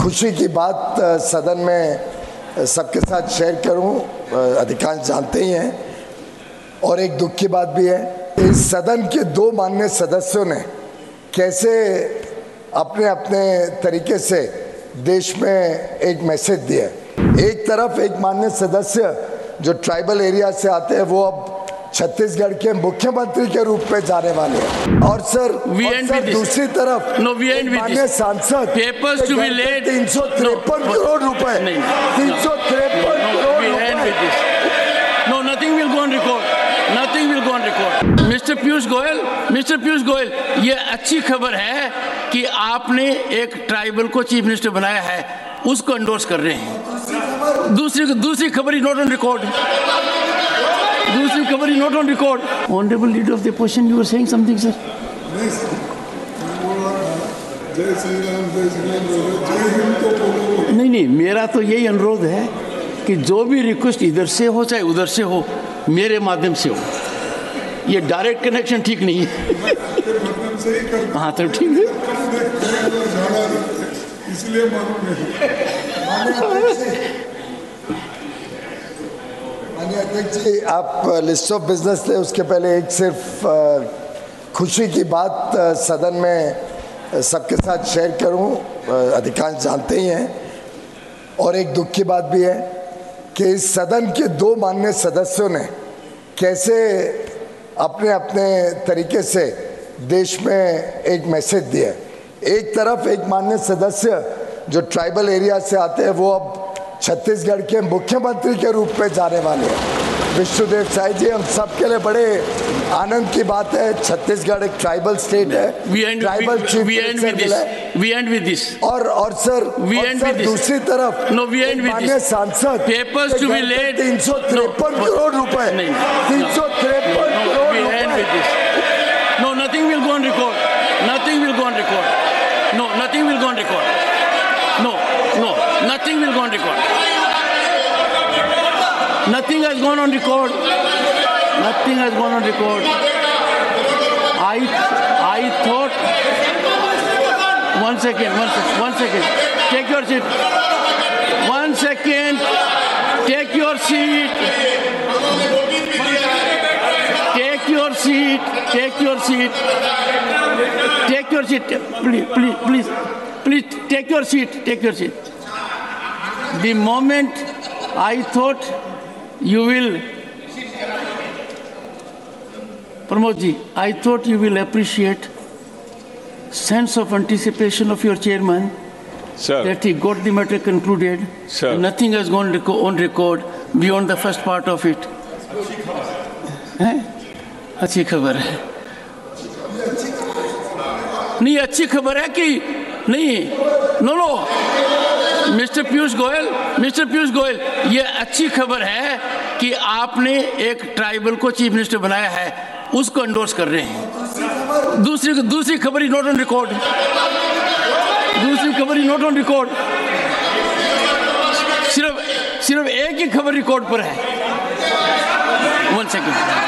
खुशी की बात सदन में सबके साथ शेयर करूं, अधिकांश जानते ही हैं, और एक दुख की बात भी है। इस सदन के दो माननीय सदस्यों ने कैसे अपने अपने तरीके से देश में एक मैसेज दिया। एक तरफ एक माननीय सदस्य जो ट्राइबल एरिया से आते हैं, वो अब छत्तीसगढ़ के मुख्यमंत्री के रूप में जाने वाले हैं। और सर दूसरी तरफ माननीय सांसद 353 करोड़ रुपए, 353 करोड़ रुपए। No, nothing will go on record. Nothing will go on record. Mr. Piyush Goyal, ये अच्छी खबर है कि आपने एक ट्राइबल को चीफ मिनिस्टर बनाया है, उसको एंडोर्स कर रहे हैं। दूसरी खबर is not on record. दूसरी खबर is not on record. Honorable Leader of the Opposition, you were saying something, sir? नहीं, मेरा तो यही अनुरोध है कि जो भी रिक्वेस्ट इधर से हो चाहे उधर से हो, मेरे माध्यम से हो। ये डायरेक्ट कनेक्शन ठीक नहीं है। हाँ तो ठीक है, इसलिए अध्यक्ष जी, आप लिस्ट ऑफ बिजनेस थे, उसके पहले एक सिर्फ खुशी की बात सदन में सबके साथ शेयर करूं, अधिकांश जानते ही हैं, और एक दुख की बात भी है कि इस सदन के दो माननीय सदस्यों ने कैसे अपने अपने तरीके से देश में एक मैसेज दिया। एक तरफ एक माननीय सदस्य जो ट्राइबल एरिया से आते हैं, वो अब छत्तीसगढ़ के मुख्यमंत्री के रूप में जाने वाले हैं। विष्णुदेव साई जी, हम सबके लिए बड़े आनंद की बात है। छत्तीसगढ़ एक ट्राइबल स्टेट है, ट्राइबल चीफ और सर दूसरी तरफ माननीय सांसद 353 करोड़ रुपए, 353 करोड़ रुपए। No, nothing will go on record. Nothing will go on record. No, nothing will go on record. No, nothing will go on record. Nothing has gone on record. Nothing has gone on record. I thought. One second. Take your seat. 1 second. Take your seat. Take your seat. Take your seat. Take your seat. Please take your seat. Take your seat. The moment I thought you will, Pramod ji, I thought you will appreciate sense of anticipation of your chairman, sir, that he got the matter concluded. Sir. Nothing has gone on record beyond the first part of it. अच्छी खबर है। नहीं, अच्छी खबर है कि नहीं। No mister Piyush Goyal, ये अच्छी खबर है कि आपने एक ट्राइबल को चीफ मिनिस्टर बनाया है, उसको एंडोर्स कर रहे हैं। दूसरी खबर इज नॉट ऑन रिकॉर्ड। सिर्फ एक ही खबर रिकॉर्ड पर है। 1 second.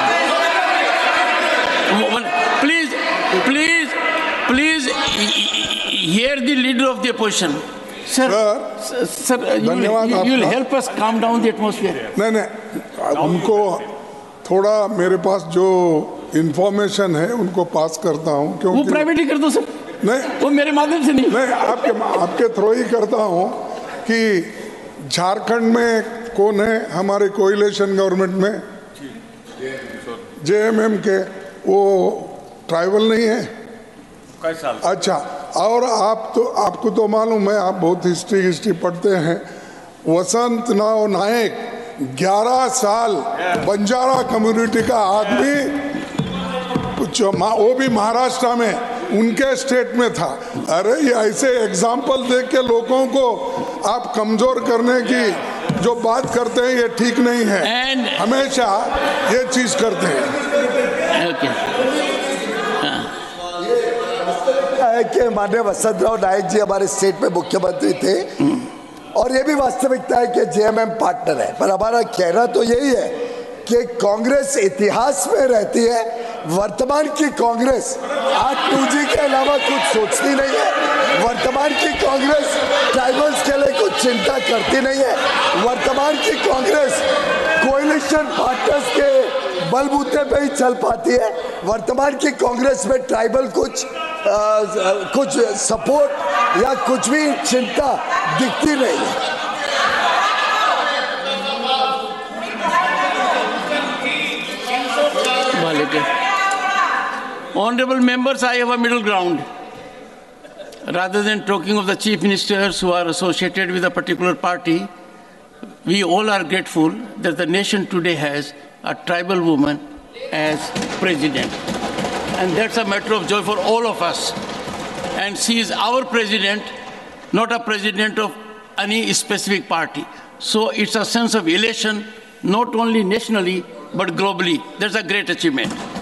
Please hear the leader of the opposition. Sir, you will help us calm down the atmosphere. नहीं, उनको थोड़ा मेरे पास जो इंफॉर्मेशन है उनको पास करता हूँ, क्योंकि वो प्राइवेटली कर दो सर। नहीं, वो मेरे माध्यम से नहीं, आपके थ्रू ही करता हूँ कि झारखंड में कौन है हमारे कोएलिशन गवर्नमेंट में, जेएमएम के, वो ट्राइबल नहीं है। अच्छा, और आपको तो मालूम है, आप बहुत हिस्ट्री पढ़ते हैं। वसंत नायक 11 साल बंजारा कम्युनिटी का आदमी, वो भी महाराष्ट्र में, उनके स्टेट में था। अरे ये ऐसे एग्जाम्पल देख के लोगों को आप कमजोर करने की जो बात करते हैं, ये ठीक नहीं है। हमेशा ये चीज करते हैं। कि माननीय वसंतराव नायक जी हमारे स्टेट में मुख्यमंत्री थे, और ये भी वास्तविकता है कि जेएमएम पार्टनर है। पर हमारा कहना तो यही है कि कांग्रेस इतिहास में रहती है, वर्तमान की कांग्रेस आज 2G के अलावा कुछ सोचती नहीं है। वर्तमान की कांग्रेस ट्राइबल चिंता करती नहीं है। वर्तमान की कांग्रेस कोएलिशन पार्टनर्स के बलबूते पे ही चल पाती है। वर्तमान की कांग्रेस में ट्राइबल कुछ सपोर्ट या कुछ भी चिंता दिखती नहीं है। Honorable members, I have a middle ground. Rather than talking of the chief ministers who are associated with a particular party, we all are grateful that the nation today has a tribal woman as president. And that's a matter of joy for all of us. And she is our president, not a president of any specific party. So it's a sense of elation, not only nationally, but globally. That's a great achievement.